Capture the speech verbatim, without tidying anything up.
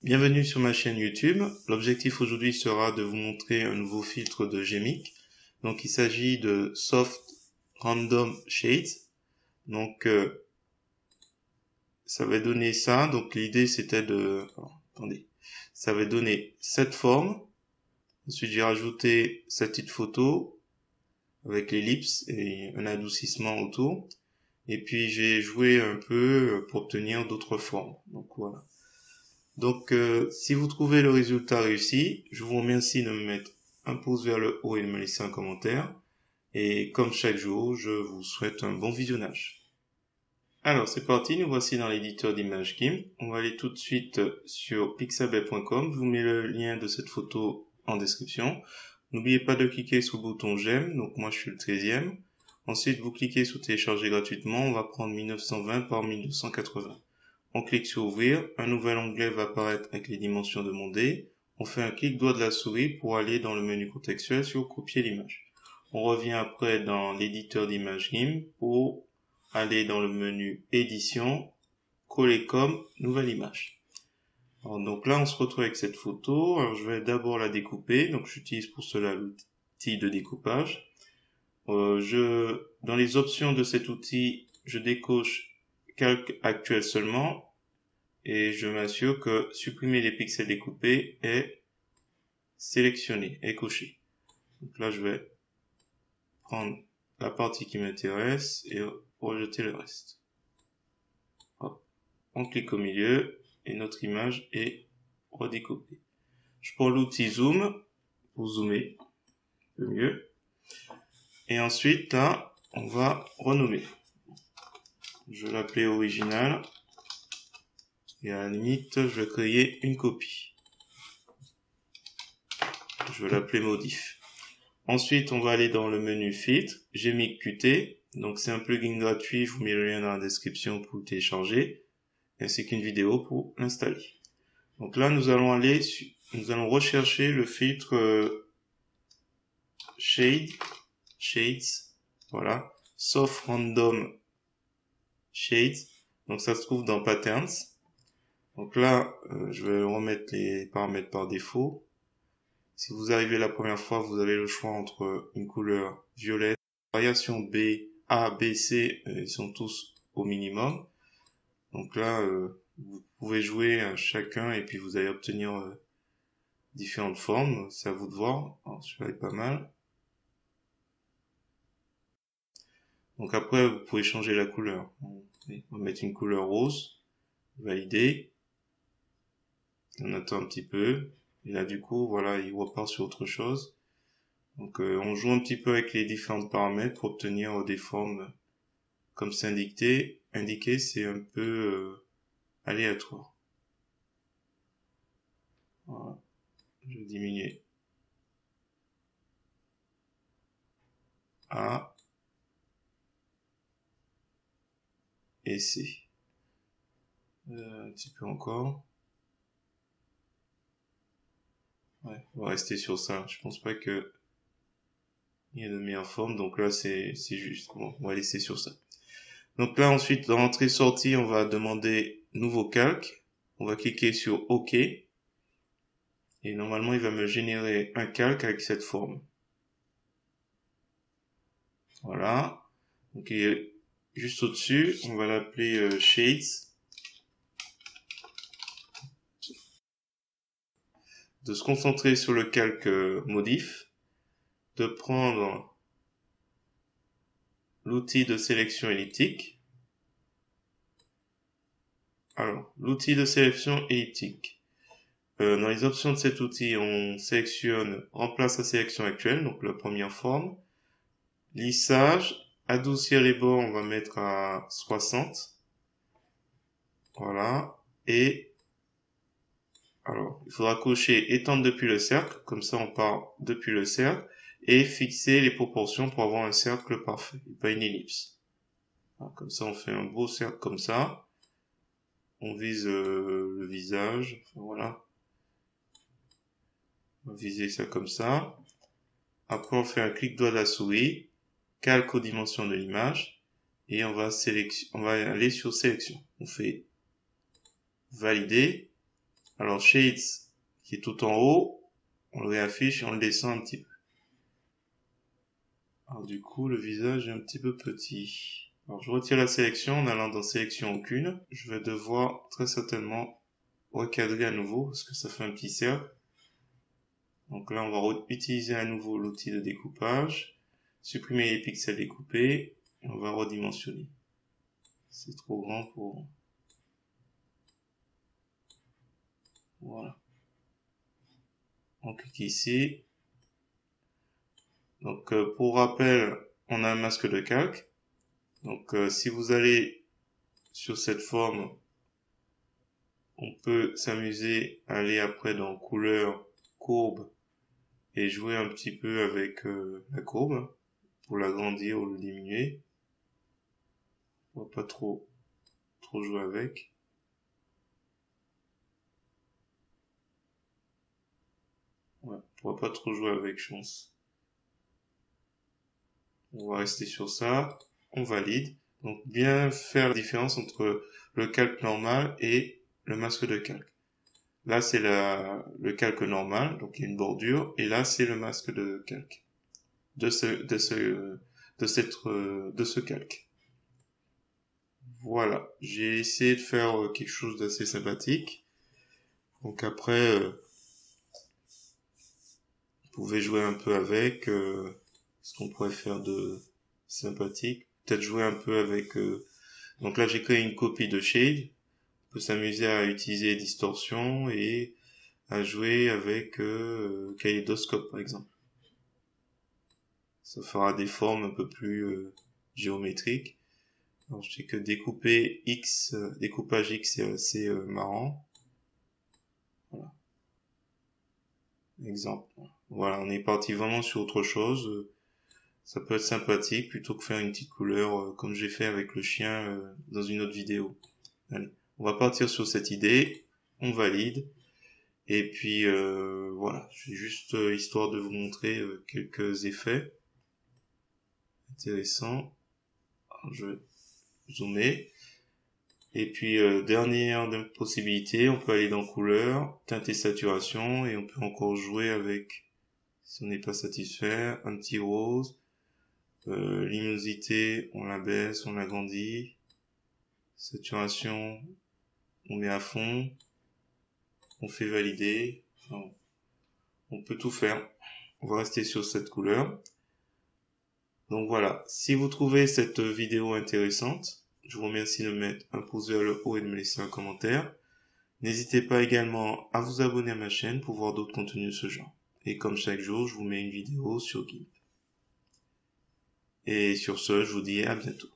Bienvenue sur ma chaîne YouTube. L'objectif aujourd'hui sera de vous montrer un nouveau filtre de Gemic. Donc il s'agit de Soft Random Shades. Donc euh, ça va donner ça. Donc l'idée c'était de... Oh, attendez. Ça va donner cette forme. Ensuite j'ai rajouté cette petite photo avec l'ellipse et un adoucissement autour. Et puis j'ai joué un peu pour obtenir d'autres formes. Donc voilà. Donc, euh, si vous trouvez le résultat réussi, je vous remercie de me mettre un pouce vers le haut et de me laisser un commentaire. Et comme chaque jour, je vous souhaite un bon visionnage. Alors, c'est parti, nous voici dans l'éditeur d'images GIMP. On va aller tout de suite sur pixabay point com. Je vous mets le lien de cette photo en description. N'oubliez pas de cliquer sur le bouton j'aime, donc moi je suis le treizième. Ensuite, vous cliquez sur télécharger gratuitement. On va prendre mille neuf cent vingt par mille neuf cent quatre-vingts. On clique sur ouvrir, un nouvel onglet va apparaître avec les dimensions demandées. On fait un clic droit de la souris pour aller dans le menu contextuel sur copier l'image. On revient après dans l'éditeur d'images GIMP pour aller dans le menu édition, coller comme nouvelle image. Alors, donc là on se retrouve avec cette photo. Alors, je vais d'abord la découper, donc j'utilise pour cela l'outil de découpage. Euh, je, dans les options de cet outil, je décoche calque actuel seulement et je m'assure que supprimer les pixels découpés est sélectionné et coché. Donc là je vais prendre la partie qui m'intéresse et rejeter le reste. Hop. On clique au milieu et notre image est redécoupée. Je prends l'outil zoom pour zoomer un peu mieux et ensuite là on va renommer. Je vais l'appeler original. Et à la limite, je vais créer une copie. Je vais l'appeler modif. Ensuite, on va aller dans le menu filtre, Gemic Q T. Donc, c'est un plugin gratuit. Je vous mets le lien dans la description pour le télécharger. Ainsi qu'une vidéo pour l'installer. Donc là, nous allons aller, nous allons rechercher le filtre euh, Shade, Shades. Voilà. Soft Random Shades. Donc, ça se trouve dans Patterns. Donc là, euh, je vais remettre les paramètres par défaut. Si vous arrivez la première fois, vous avez le choix entre une couleur violette, variation B, A, B, C, euh, ils sont tous au minimum. Donc là, euh, vous pouvez jouer à chacun et puis vous allez obtenir euh, différentes formes. C'est à vous de voir. Alors, celui-là est pas mal. Donc après, vous pouvez changer la couleur. On va mettre une couleur rose. Valider. On attend un petit peu. Et là, du coup, voilà, il repart sur autre chose. Donc, euh, on joue un petit peu avec les différents paramètres pour obtenir euh, des formes comme c'est indiqué. Indiqué, c'est un peu euh, aléatoire. Voilà. Je vais diminuer. A et C. Euh, un petit peu encore. Ouais, on va rester sur ça. Je pense pas que il y ait de meilleure forme. Donc là, c'est juste. Bon, on va laisser sur ça. Donc là, ensuite, dans entrée-sortie, on va demander nouveau calque. On va cliquer sur OK. Et normalement, il va me générer un calque avec cette forme. Voilà. Donc, il est juste au-dessus. On va l'appeler euh, Shades. De se concentrer sur le calque euh, modif. De prendre l'outil de sélection elliptique. Alors, l'outil de sélection elliptique. Euh, dans les options de cet outil, on sélectionne remplace la sélection actuelle, donc la première forme. Lissage, adoucir les bords, on va mettre à soixante. Voilà. Et alors, il faudra cocher étendre depuis le cercle, comme ça on part depuis le cercle, et fixer les proportions pour avoir un cercle parfait, et pas une ellipse. Alors, comme ça on fait un beau cercle comme ça. On vise euh, le visage, enfin, voilà. On va viser ça comme ça. Après on fait un clic droit de la souris, calque aux dimensions de l'image, et on va, sélection, on va aller sur sélection. On fait valider. Alors Shades, qui est tout en haut, on le réaffiche et on le descend un petit peu. Alors du coup, le visage est un petit peu petit. Alors je retire la sélection en allant dans sélection aucune. Je vais devoir très certainement recadrer à nouveau parce que ça fait un petit cercle. Donc là, on va utiliser à nouveau l'outil de découpage, supprimer les pixels découpés, et on va redimensionner. C'est trop grand pour... Voilà. On clique ici. Donc euh, pour rappel, on a un masque de calque. Donc euh, si vous allez sur cette forme, on peut s'amuser à aller après dans couleur, courbe, et jouer un petit peu avec euh, la courbe pour l'agrandir ou le diminuer. On va pas trop trop jouer avec. Ouais, on va pas trop jouer avec, je pense. On va rester sur ça. On valide. Donc bien faire la différence entre le calque normal et le masque de calque. Là c'est la le calque normal, donc il y a une bordure, et là c'est le masque de calque de ce de ce de cette de ce calque. Voilà, j'ai essayé de faire quelque chose d'assez sympathique. Donc après, euh, vous pouvez jouer un peu avec euh, ce qu'on pourrait faire de sympathique. Peut-être jouer un peu avec... Euh, donc là j'ai créé une copie de Shade. On peut s'amuser à utiliser distorsion et à jouer avec euh, Kaleidoscope par exemple. Ça fera des formes un peu plus euh, géométriques. Alors je sais que découper X, euh, découpage X c'est assez euh, marrant. Voilà. Exemple. Voilà, on est parti vraiment sur autre chose. Ça peut être sympathique plutôt que faire une petite couleur euh, comme j'ai fait avec le chien euh, dans une autre vidéo. Allez, on va partir sur cette idée. On valide. Et puis euh, voilà, c'est juste euh, histoire de vous montrer euh, quelques effets intéressants. Alors, je vais zoomer. Et puis euh, dernière possibilité, on peut aller dans couleur, teinte et saturation, et on peut encore jouer avec, si on n'est pas satisfait, un petit rose. Euh, luminosité, on la baisse, on l'agrandit. Saturation, on met à fond. On fait valider. Enfin, on peut tout faire. On va rester sur cette couleur. Donc voilà, si vous trouvez cette vidéo intéressante, je vous remercie de mettre un pouce vers le haut et de me laisser un commentaire. N'hésitez pas également à vous abonner à ma chaîne pour voir d'autres contenus de ce genre. Et comme chaque jour, je vous mets une vidéo sur GIMP. Et sur ce, je vous dis à bientôt.